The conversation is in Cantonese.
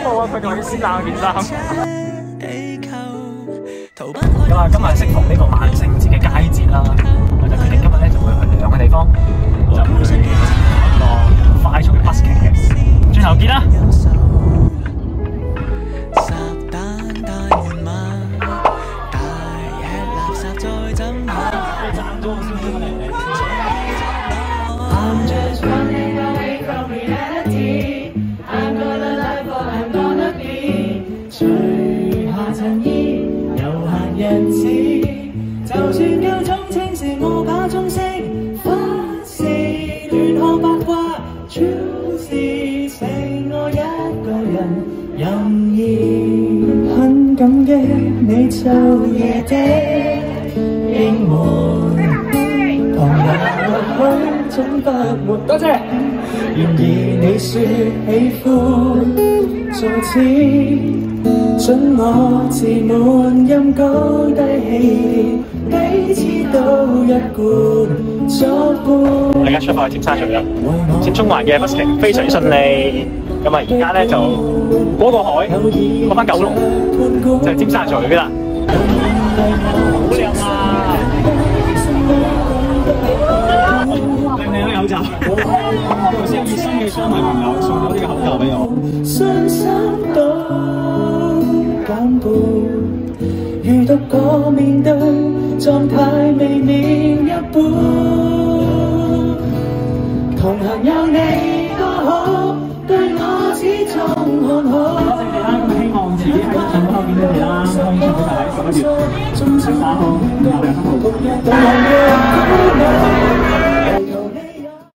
我佢仲要先冷件衫。咁啊，今日適逢呢個萬聖節嘅佳節啦，我就決定今日咧就會去兩個地方，就會做一個快速嘅 busking 嘅。轉頭見啦！ I'm just running away from reality. I'm gonna live what I'm gonna be. 除下襯衣，悠閒日子，就算夠鐘清時，我把鐘熄。不是亂看八卦，全是剩我一個人任意。很感激你晝夜的應援。旁人或許總不沒多謝，然而你說喜歡做似，准我自滿任高低起跌，彼此都一貫作伴。 我而家出發去尖沙咀啦，接中環嘅 busking 非常之順利。咁啊，而家咧就過個海，過翻九龍，就係尖沙咀啦。好靚啊！靚靚都有就，頭先熱心嘅商迷朋友送咗呢個口罩俾我。 傷心到減半，如獨個面對狀態未免一般。同行有你多好，對我始終看好。 多謝你啦，咁希望自己喺場嗰度見到你啦，可以出到喺11月18號、5號、6號。